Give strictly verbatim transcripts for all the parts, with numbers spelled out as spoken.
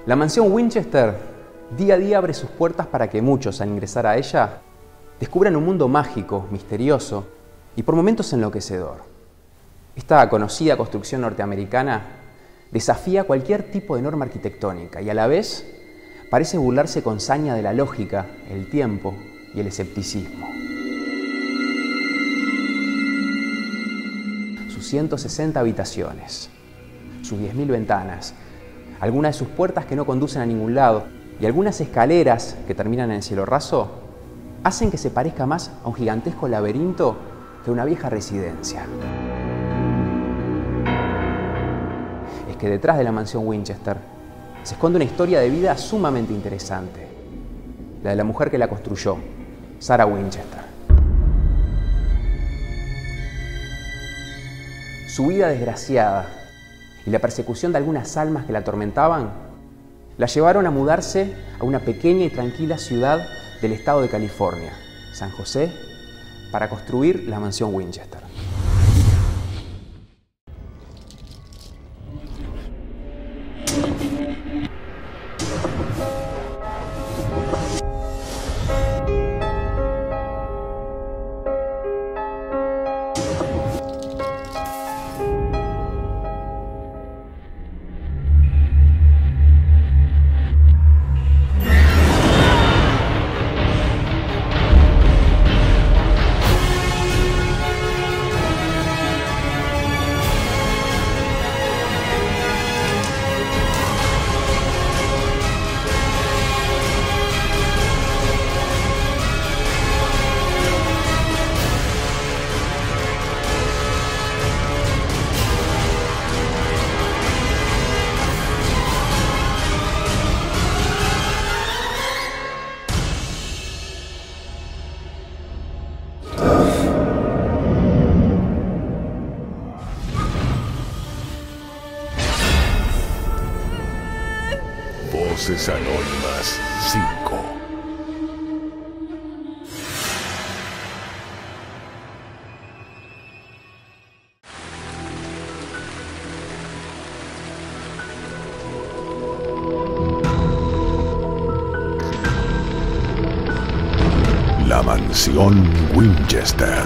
La mansión Winchester día a día abre sus puertas para que muchos, al ingresar a ella, descubran un mundo mágico, misterioso y por momentos enloquecedor. Esta conocida construcción norteamericana desafía cualquier tipo de norma arquitectónica y a la vez parece burlarse con saña de la lógica, el tiempo y el escepticismo. Sus ciento sesenta habitaciones, sus diez mil ventanas, algunas de sus puertas que no conducen a ningún lado y algunas escaleras que terminan en el cielo raso, hacen que se parezca más a un gigantesco laberinto que a una vieja residencia. Es que detrás de la mansión Winchester se esconde una historia de vida sumamente interesante, la de la mujer que la construyó, Sarah Winchester. Su vida desgraciada y la persecución de algunas almas que la atormentaban la llevaron a mudarse a una pequeña y tranquila ciudad del estado de California, San José, para construir la mansión Winchester. Voces Anónimas cinco. La mansión Winchester.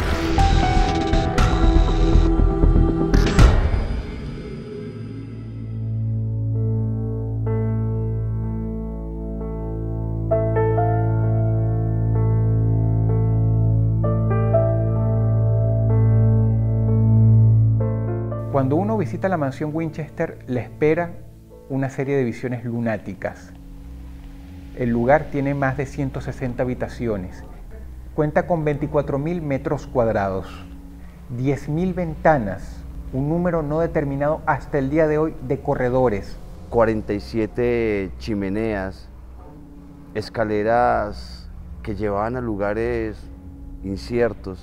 Cuando uno visita la mansión Winchester, le espera una serie de visiones lunáticas. El lugar tiene más de ciento sesenta habitaciones, cuenta con veinticuatro mil metros cuadrados, diez mil ventanas, un número no determinado hasta el día de hoy de corredores, cuarenta y siete chimeneas, escaleras que llevaban a lugares inciertos.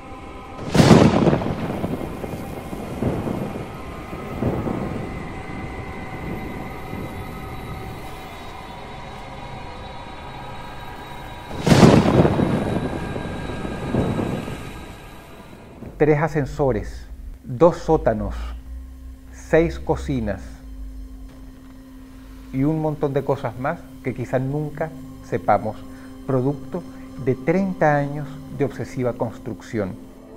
tres ascensores, dos sótanos, seis cocinas y un montón de cosas más que quizás nunca sepamos, producto de treinta años de obsesiva construcción.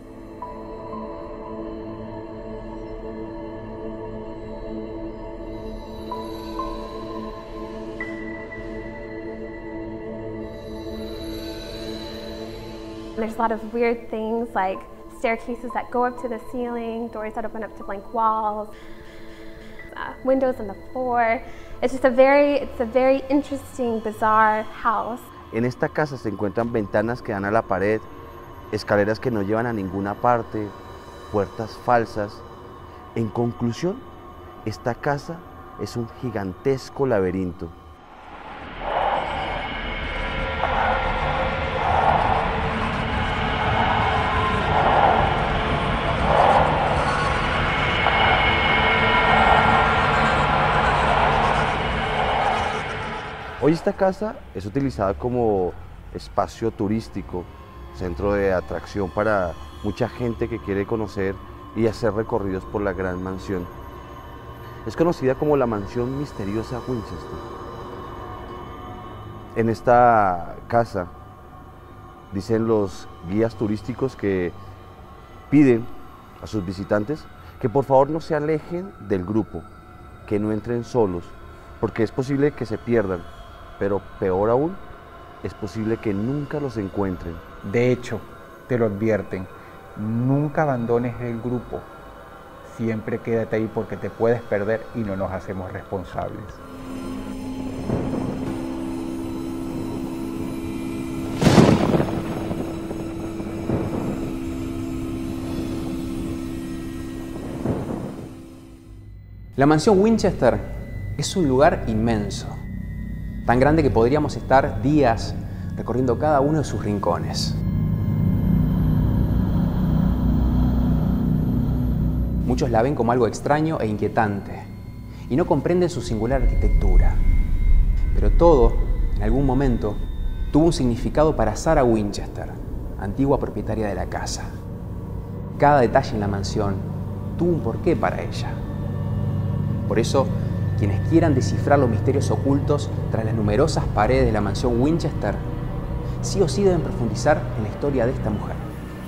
There's a lot of weird things like staircases that go up to the ceiling, doors that open up to blank walls, uh, windows on the floor. It's just a very, it's a very interesting, bizarre house. En esta casa se encuentran ventanas que dan a la pared, escaleras que no llevan a ninguna parte, puertas falsas. En conclusión, esta casa es un gigantesco laberinto. Hoy esta casa es utilizada como espacio turístico, centro de atracción para mucha gente que quiere conocer y hacer recorridos por la gran mansión. Es conocida como la mansión misteriosa Winchester. En esta casa, dicen los guías turísticos que piden a sus visitantes que por favor no se alejen del grupo, que no entren solos, porque es posible que se pierdan, pero peor aún, es posible que nunca los encuentren. De hecho, te lo advierten, nunca abandones el grupo, siempre quédate ahí porque te puedes perder y no nos hacemos responsables. La mansión Winchester es un lugar inmenso, tan grande que podríamos estar días recorriendo cada uno de sus rincones. Muchos la ven como algo extraño e inquietante y no comprenden su singular arquitectura. Pero todo, en algún momento, tuvo un significado para Sarah Winchester, antigua propietaria de la casa. Cada detalle en la mansión tuvo un porqué para ella. Por eso, quienes quieran descifrar los misterios ocultos tras las numerosas paredes de la mansión Winchester, sí o sí deben profundizar en la historia de esta mujer.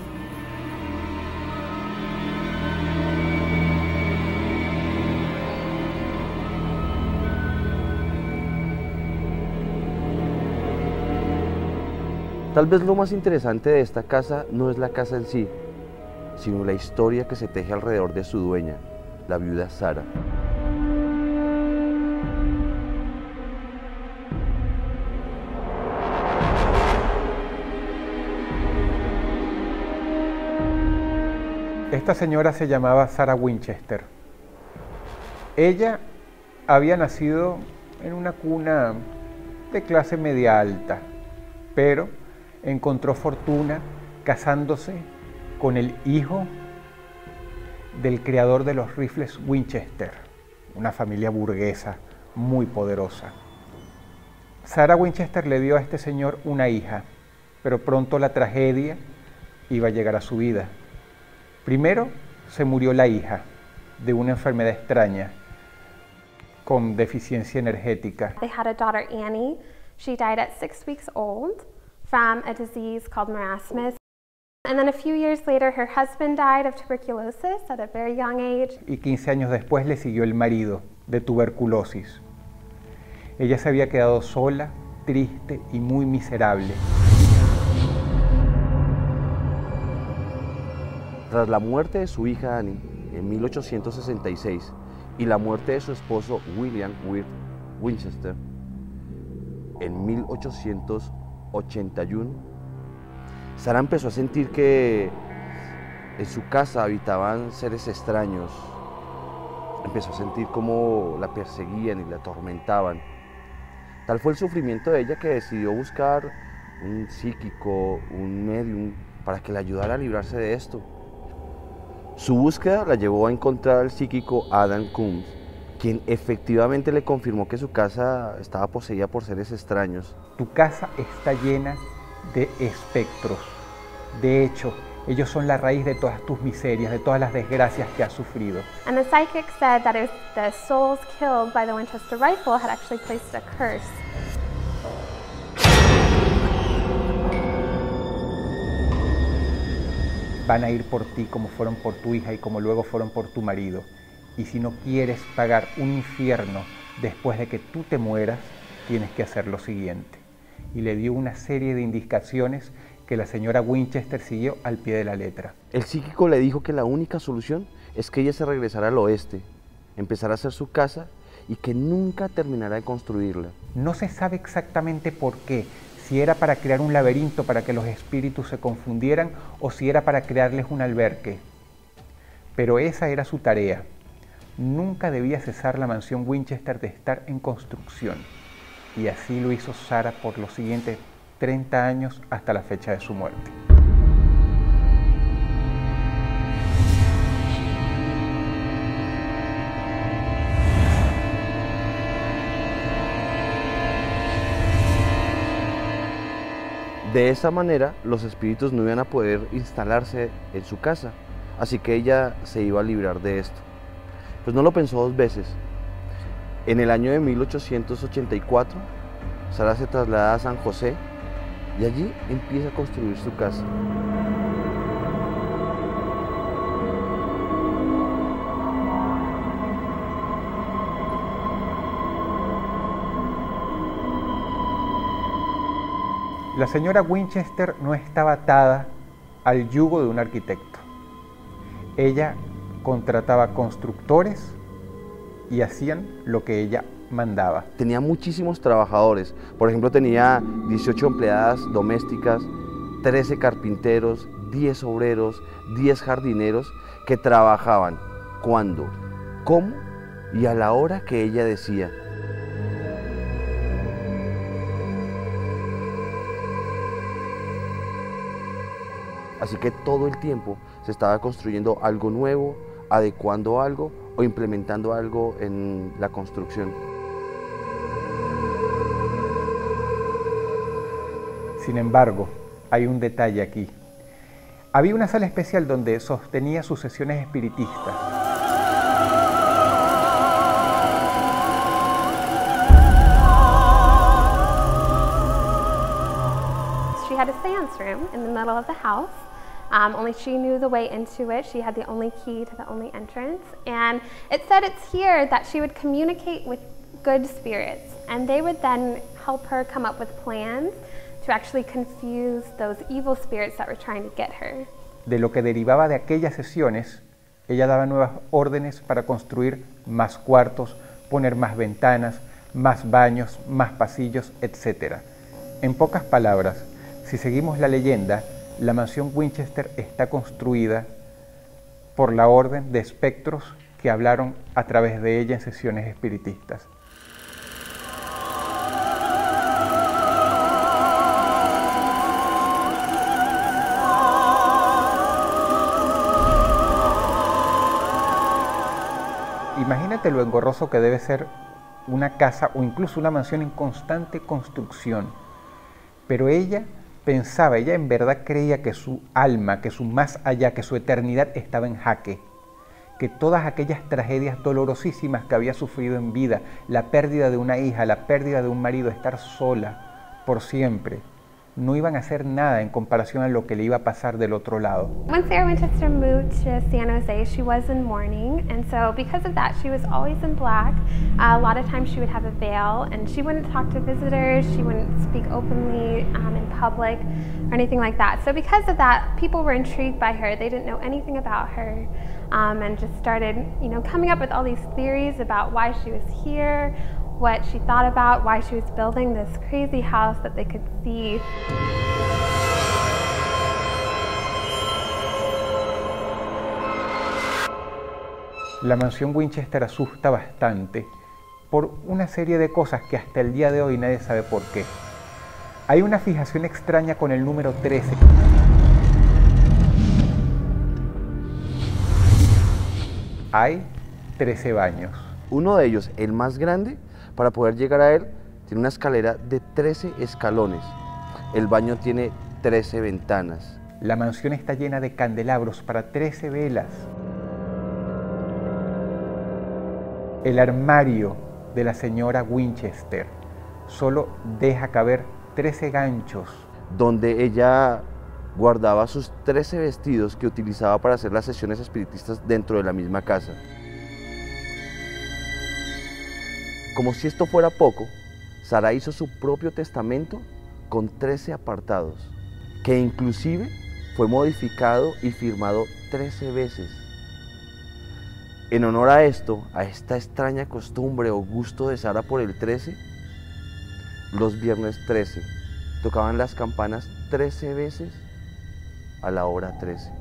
Tal vez lo más interesante de esta casa no es la casa en sí, sino la historia que se teje alrededor de su dueña, la viuda Sarah. Esta señora se llamaba Sarah Winchester. Ella había nacido en una cuna de clase media alta, pero encontró fortuna casándose con el hijo del creador de los rifles Winchester, una familia burguesa muy poderosa. Sarah Winchester le dio a este señor una hija, pero pronto la tragedia iba a llegar a su vida. Primero se murió la hija de una enfermedad extraña con deficiencia energética. They had a daughter, Annie. She died at six weeks old from a disease called marasmus. And then a few years later, her husband died of tuberculosis at a very young age. Y quince años después le siguió el marido de tuberculosis. Ella se había quedado sola, triste y muy miserable. Tras la muerte de su hija Annie en mil ochocientos sesenta y seis y la muerte de su esposo William Wirt Winchester en mil ochocientos ochenta y uno, Sarah empezó a sentir que en su casa habitaban seres extraños. Empezó a sentir cómo la perseguían y la atormentaban. Tal fue el sufrimiento de ella que decidió buscar un psíquico, un medium, para que le ayudara a librarse de esto. Su búsqueda la llevó a encontrar al psíquico Adam Coombs, quien efectivamente le confirmó que su casa estaba poseída por seres extraños. Tu casa está llena de espectros. De hecho, ellos son la raíz de todas tus miserias, de todas las desgracias que has sufrido. And the psychic said that if the souls killed by the Winchester rifle had actually placed a curse. Van a ir por ti como fueron por tu hija y como luego fueron por tu marido. Y si no quieres pagar un infierno después de que tú te mueras, tienes que hacer lo siguiente. Y le dio una serie de indicaciones que la señora Winchester siguió al pie de la letra. El psíquico le dijo que la única solución es que ella se regresara al oeste, empezara a hacer su casa y que nunca terminara de construirla. No se sabe exactamente por qué, si era para crear un laberinto para que los espíritus se confundieran o si era para crearles un albergue. Pero esa era su tarea. Nunca debía cesar la mansión Winchester de estar en construcción. Y así lo hizo Sarah por los siguientes treinta años hasta la fecha de su muerte. De esa manera, los espíritus no iban a poder instalarse en su casa, así que ella se iba a librar de esto. Pues no lo pensó dos veces. En el año de mil ochocientos ochenta y cuatro, Sara se traslada a San José y allí empieza a construir su casa. La señora Winchester no estaba atada al yugo de un arquitecto. Ella contrataba constructores y hacían lo que ella mandaba. Tenía muchísimos trabajadores, por ejemplo tenía dieciocho empleadas domésticas, trece carpinteros, diez obreros, diez jardineros que trabajaban cuando, cómo y a la hora que ella decía. Así que todo el tiempo se estaba construyendo algo nuevo, adecuando algo o implementando algo en la construcción. Sin embargo, hay un detalle aquí. Había una sala especial donde sostenía sus sesiones espiritistas. She had a seance room in the middle of the house. Um, only she knew the way into it. She had the only key to the only entrance. And it said it's here that she would communicate with good spirits, and they would then help her come up with plans to actually confuse those evil spirits that were trying to get her. De lo que derivaba de aquellas sesiones, ella daba nuevas órdenes para construir más cuartos, poner más ventanas, más baños, más pasillos, etcétera. En pocas palabras, si seguimos la leyenda, la mansión Winchester está construida por la orden de espectros que hablaron a través de ella en sesiones espiritistas. Imagínate lo engorroso que debe ser una casa o incluso una mansión en constante construcción. Pero ella pensaba, ella en verdad creía que su alma, que su más allá, que su eternidad estaba en jaque. Que todas aquellas tragedias dolorosísimas que había sufrido en vida, la pérdida de una hija, la pérdida de un marido, estar sola por siempre, no iban a hacer nada en comparación a lo que le iba a pasar del otro lado. When Sarah Winchester moved to San Jose, she was in mourning, and so because of that, she was always in black. Uh, a lot of times she would have a veil, and she wouldn't talk to visitors, she wouldn't speak openly um, in public or anything like that. So because of that, people were intrigued by her. They didn't know anything about her, um, and just started, you know, coming up with all these theories about why she was here, what she thought about, why she was building this crazy house that they could see. La mansión Winchester asusta bastante por una serie de cosas que hasta el día de hoy nadie sabe por qué. Hay una fijación extraña con el número trece. Hay trece baños. Uno de ellos, el más grande, para poder llegar a él, tiene una escalera de trece escalones. El baño tiene trece ventanas. La mansión está llena de candelabros para trece velas. El armario de la señora Winchester solo deja caber trece ganchos. Donde ella guardaba sus trece vestidos que utilizaba para hacer las sesiones espiritistas dentro de la misma casa. Como si esto fuera poco, Sara hizo su propio testamento con trece apartados, que inclusive fue modificado y firmado trece veces. En honor a esto, a esta extraña costumbre o gusto de Sara por el trece, los viernes trece tocaban las campanas trece veces a la hora trece.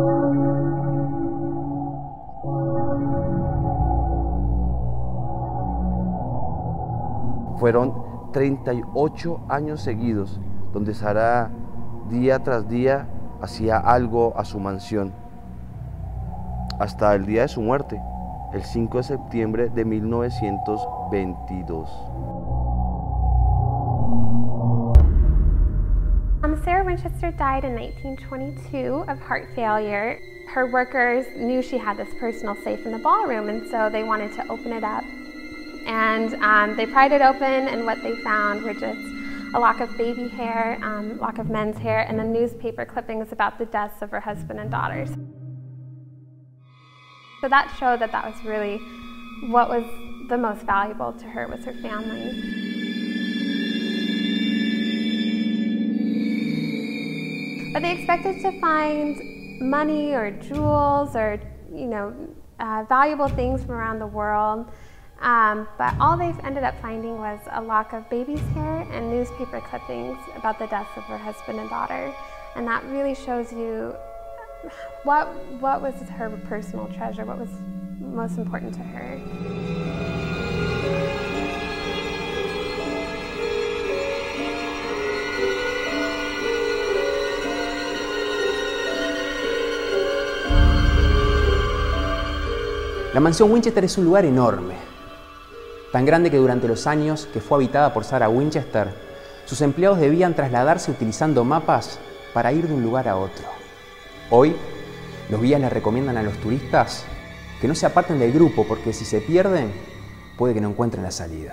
Fueron treinta y ocho años seguidos donde Sara día tras día hacía algo a su mansión, hasta el día de su muerte, el cinco de septiembre de mil novecientos veintidós. Um, Sarah Winchester died in nineteen twenty-two of heart failure. Her workers knew she had this personal safe in the ballroom, and so they wanted to open it up And um, they pried it open, and what they found were just a lock of baby hair, um, lock of men's hair, and then newspaper clippings about the deaths of her husband and daughters. So that showed that that was really what was the most valuable to her, was her family. But they expected to find money or jewels or, you know, uh, valuable things from around the world. Um, but all they ended up finding was a lock of baby's hair and newspaper clippings about the deaths of her husband and daughter. And that really shows you what, what was her personal treasure, what was most important to her. La mansión Winchester es un lugar enorme, tan grande que durante los años que fue habitada por Sarah Winchester, sus empleados debían trasladarse utilizando mapas para ir de un lugar a otro. Hoy, los guías les recomiendan a los turistas que no se aparten del grupo, porque si se pierden, puede que no encuentren la salida.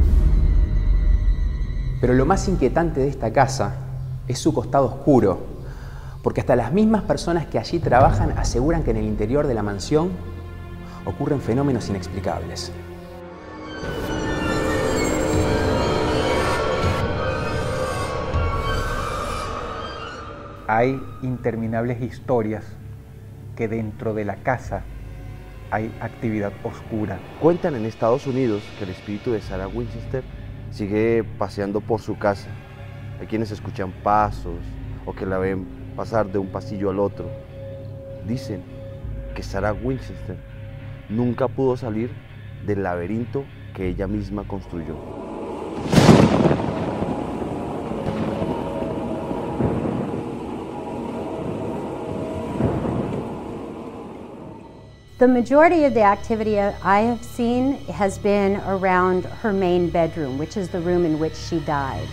Pero lo más inquietante de esta casa es su costado oscuro, porque hasta las mismas personas que allí trabajan aseguran que en el interior de la mansión ocurren fenómenos inexplicables. Hay interminables historias que dentro de la casa hay actividad oscura. Cuentan en Estados Unidos que el espíritu de Sarah Winchester sigue paseando por su casa. Hay quienes escuchan pasos o que la ven pasar de un pasillo al otro. Dicen que Sarah Winchester nunca pudo salir del laberinto que ella misma construyó. The majority of the activity I have seen has been around her main bedroom, which is the room in which she died.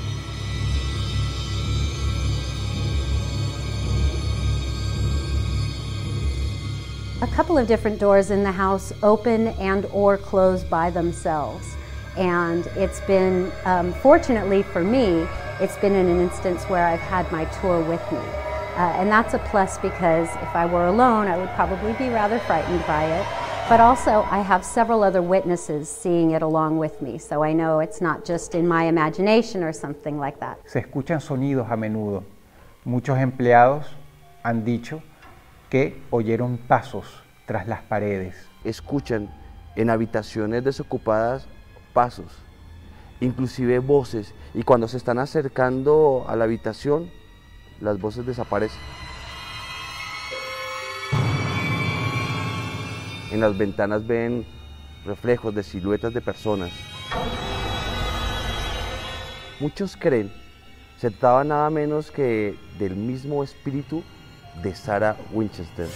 A couple of different doors in the house open and or close by themselves. And it's been, um, fortunately for me, it's been in an instance where I've had my tour with me. Uh, and that's a plus, because if I were alone, I would probably be rather frightened by it. But also, I have several other witnesses seeing it along with me, so I know it's not just in my imagination or something like that. Se escuchan sonidos a menudo. Muchos empleados han dicho que oyeron pasos tras las paredes. Escuchan en habitaciones desocupadas pasos, inclusive voces, y cuando se están acercando a la habitación, las voces desaparecen. En las ventanas ven reflejos de siluetas de personas. Muchos creen se trataba nada menos que del mismo espíritu de Sarah Winchester.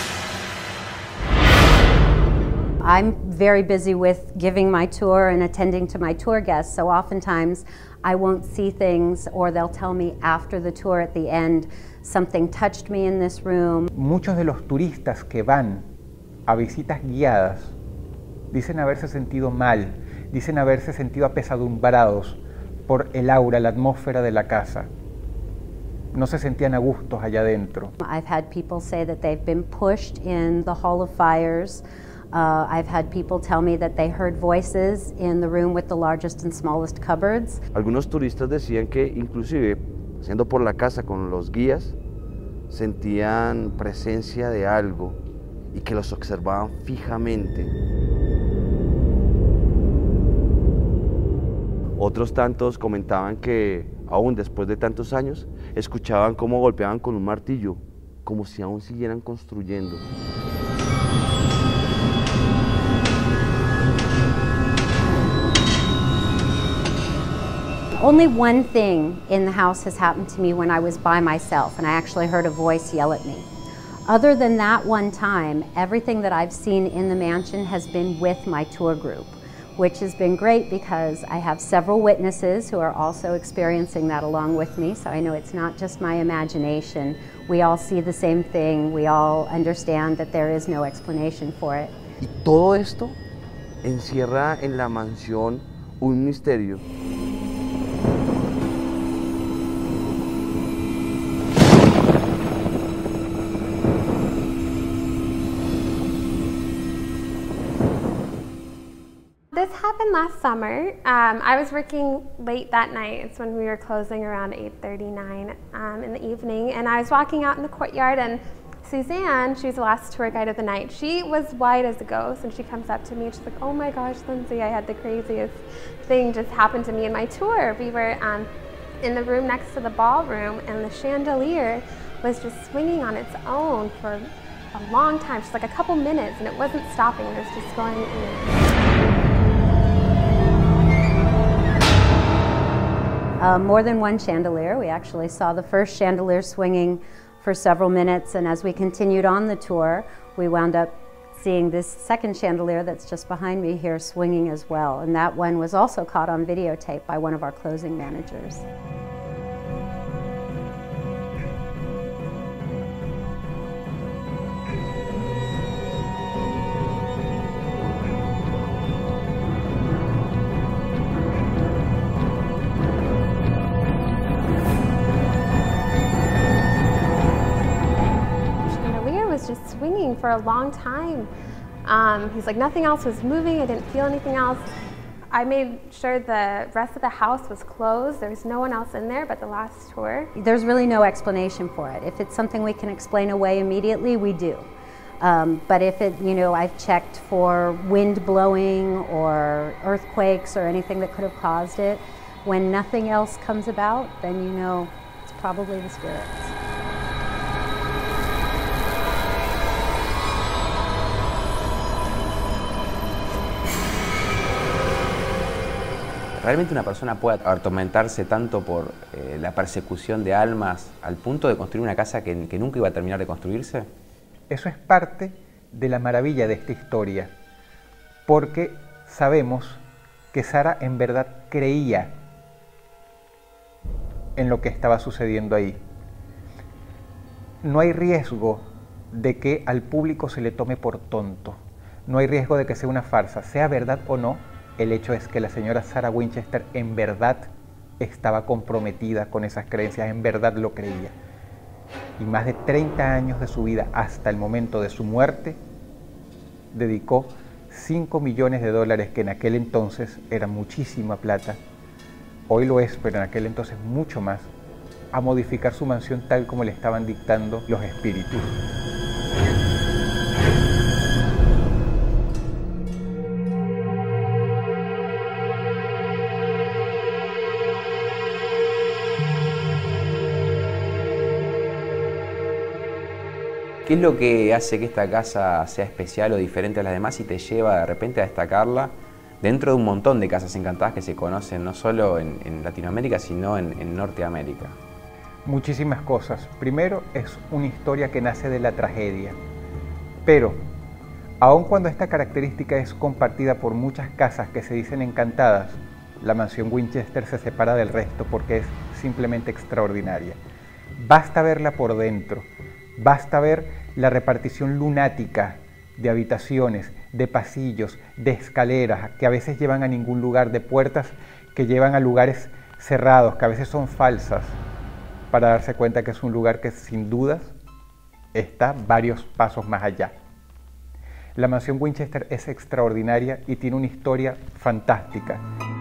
I'm very busy with giving my tour and attending to my tour guests, so oftentimes I won't see things, or they'll tell me after the tour at the end, something touched me in this room. Muchos de los turistas que van a visitas guiadas dicen haberse sentido mal, dicen haberse sentido apesadumbrados por el aura, la atmósfera de la casa. No se sentían a gustos allá adentro. I've had people say that they've been pushed in the Hall of Fires. Uh, I've had people tell me that they heard voices in the room with the largest and smallest cupboards. Algunos turistas decían que inclusive, haciendo por la casa con los guías, sentían presencia de algo y que los observaban fijamente. Otros tantos comentaban que, aún después de tantos años, escuchaban cómo golpeaban con un martillo, como si aún siguieran construyendo. Only one thing in the house has happened to me when I was by myself, and I actually heard a voice yell at me. Other than that one time, everything that I've seen in the mansion has been with my tour group, which has been great because I have several witnesses who are also experiencing that along with me, so I know it's not just my imagination. We all see the same thing, we all understand that there is no explanation for it. Y todo esto encierra en la mansión un misterio. This happened last summer. Um, I was working late that night. It's when we were closing around eight thirty-nine um, in the evening, and I was walking out in the courtyard, and Suzanne, she's the last tour guide of the night, she was white as a ghost, and she comes up to me and she's like, "Oh my gosh, Lindsay, I had the craziest thing just happen to me in my tour." We were um, in the room next to the ballroom, and the chandelier was just swinging on its own for a long time, just like a couple minutes, and it wasn't stopping, it was just going in. Uh, more than one chandelier. We actually saw the first chandelier swinging for several minutes, and as we continued on the tour, we wound up seeing this second chandelier that's just behind me here swinging as well, and that one was also caught on videotape by one of our closing managers. Just swinging for a long time. Um, he's like, nothing else was moving, I didn't feel anything else. I made sure the rest of the house was closed. There was no one else in there but the last tour. There's really no explanation for it. If it's something we can explain away immediately, we do. Um, but if it, you know, I've checked for wind blowing or earthquakes or anything that could have caused it. When nothing else comes about, then you know it's probably the spirits. ¿Realmente una persona puede atormentarse tanto por eh, la persecución de almas al punto de construir una casa que, que nunca iba a terminar de construirse? Eso es parte de la maravilla de esta historia, porque sabemos que Sara en verdad creía en lo que estaba sucediendo ahí. No hay riesgo de que al público se le tome por tonto, no hay riesgo de que sea una farsa, sea verdad o no. El hecho es que la señora Sarah Winchester en verdad estaba comprometida con esas creencias, en verdad lo creía. Y más de treinta años de su vida hasta el momento de su muerte, dedicó cinco millones de dólares, que en aquel entonces era muchísima plata, hoy lo es, pero en aquel entonces mucho más, a modificar su mansión tal como le estaban dictando los espíritus. ¿Qué es lo que hace que esta casa sea especial o diferente a las demás y te lleva de repente a destacarla dentro de un montón de casas encantadas que se conocen no solo en, en Latinoamérica, sino en, en Norteamérica? Muchísimas cosas. Primero, es una historia que nace de la tragedia, pero aun cuando esta característica es compartida por muchas casas que se dicen encantadas, la mansión Winchester se separa del resto porque es simplemente extraordinaria. Basta verla por dentro. Basta ver la repartición lunática de habitaciones, de pasillos, de escaleras que a veces llevan a ningún lugar, de puertas que llevan a lugares cerrados, que a veces son falsas, para darse cuenta que es un lugar que sin dudas está varios pasos más allá. La mansión Winchester es extraordinaria y tiene una historia fantástica.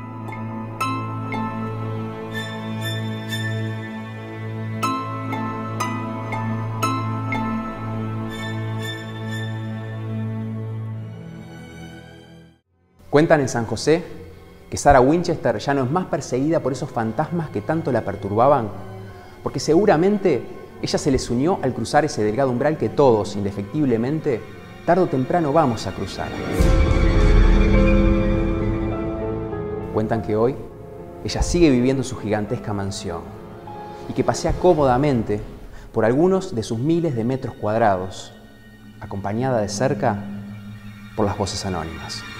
Cuentan en San José que Sarah Winchester ya no es más perseguida por esos fantasmas que tanto la perturbaban, porque seguramente ella se les unió al cruzar ese delgado umbral que todos, indefectiblemente, tarde o temprano vamos a cruzar. Cuentan que hoy ella sigue viviendo su gigantesca mansión y que pasea cómodamente por algunos de sus miles de metros cuadrados, acompañada de cerca por las voces anónimas.